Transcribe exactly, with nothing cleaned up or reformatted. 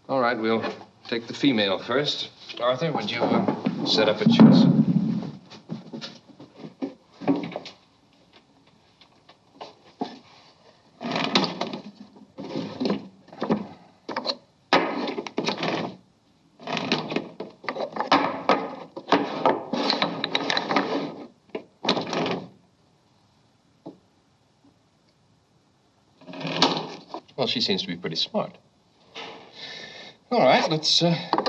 All right, we'll take the female first. Arthur, would you uh, set up a chess? Well, she seems to be pretty smart. All right, let's uh,